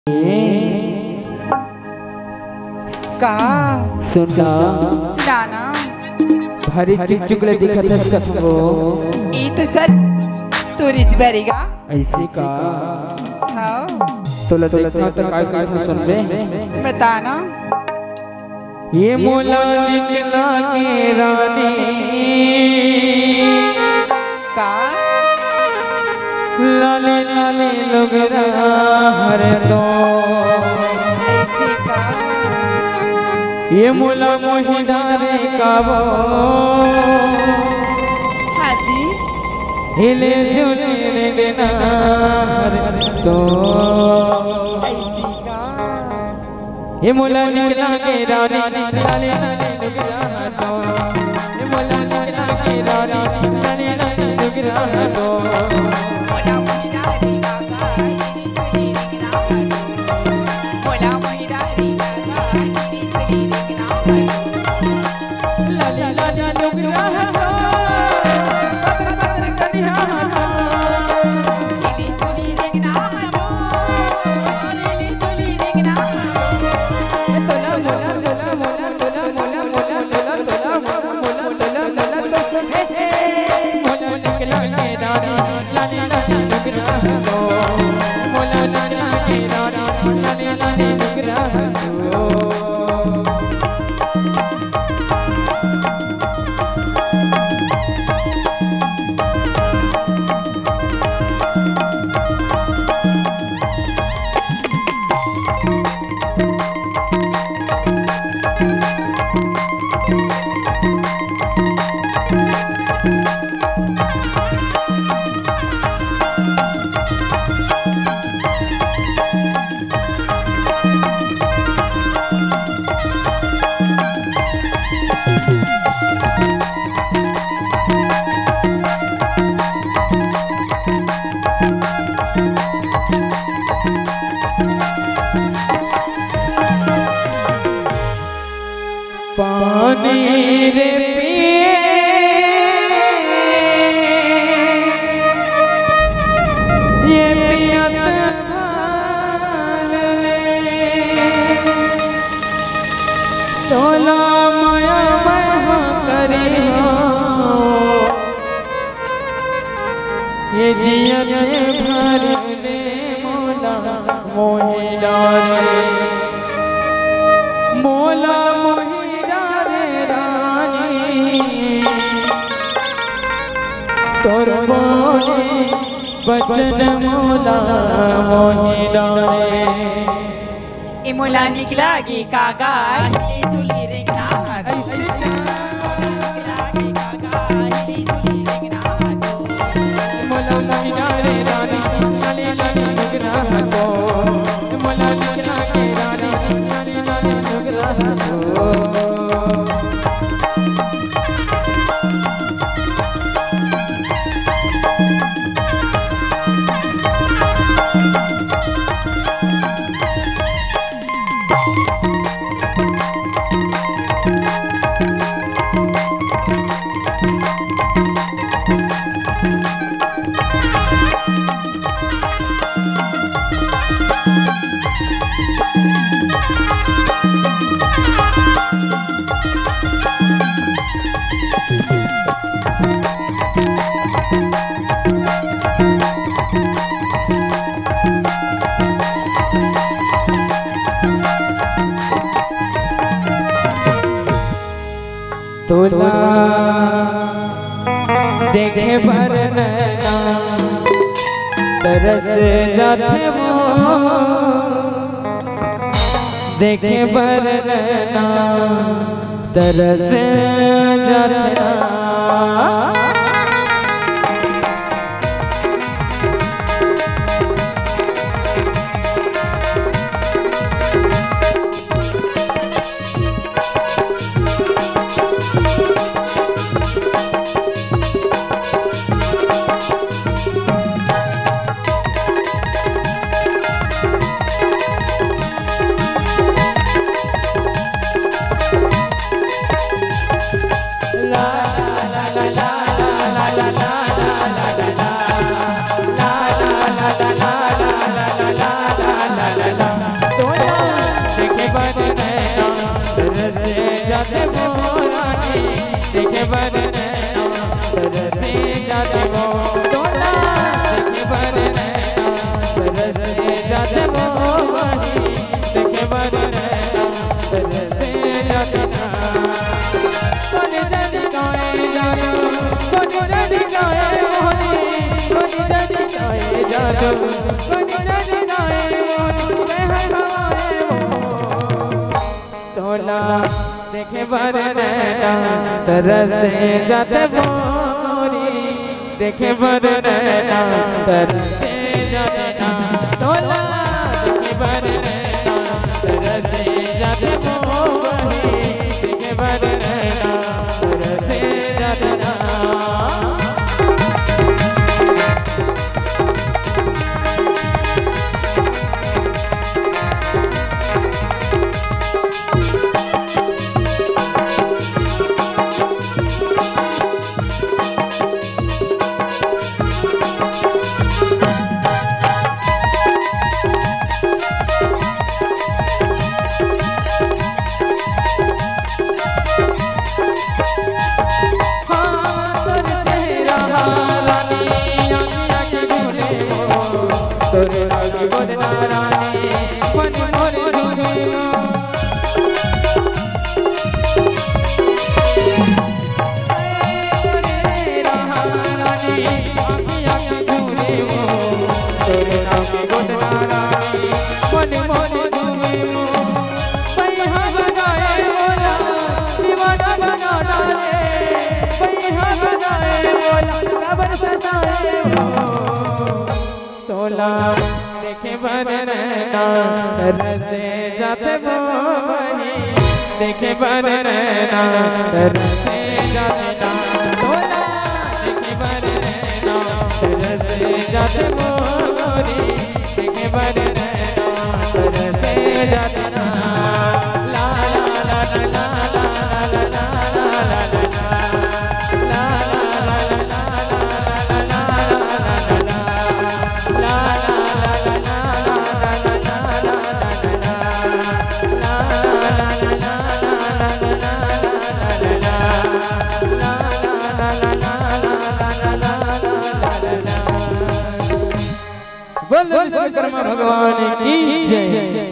का सुना सुनाना भारी चिकचिकले दिखत है तुमको। ये तो सर तू रिच बेरीगा ऐसे का हाँ तो देखना तो काय तो सुन रे बताना। ये मोला निकला के रानी का लाले लाले लोग हर तो ऐसे का ये मोला मोहिदारे काबो हाँ जी हिले झूले देना हर तो ऐसे का ये मोला निकला के रानी लाले लाले लोग तो ये मोला निकला के रानी लाले लाले लोग तो मोला मोहिदारी काका मोला मोहिदारी लाले लाले लोग पानी रे पिए ये पियत तोला माया महा करी ये जियत भर ले मोला मोहिला रे मोला तोर बोले बचन मोला मोहिदा रे ए मोला निकला गे काका हिले झूली रे ना मोला मोहिदा रे रानी लाले लाले लुगरा तो मोला निकला के रानी लाले लाले लुगरा तो तोला देखे पर नैना तरस जाते वो देखे पर नैना तरस जाते la la la la la जाते वो रानी देखे बर नैना तरसे जाते वो तोला देखे बर नैना तरसे जाते वो रानी देखे बर नैना तरसे जाते ना कोनी जदी गाए जादू कोनी जदी गाए मोहनी कोनी जदी गाए जादू कोनी जदी गाए मोहनी है हमारे तोला देखे बर नैना तरसे जाते मोरी देखे बर नैना तरसे जाते ना तोला देखे बर नैना तरसे जाते मोरी देखे बर नैना तरसे जाते ना देखे बर नैना तरसे जाते वो वही देखे बर नैना तरसे जाते ना तोला देखे बर नैना तरसे जाते वो गोरी देखे बर नैना तरसे जाते ना ला ला ला ला ला ला ला ला बोल विश्वकर्मा भगवान की जय।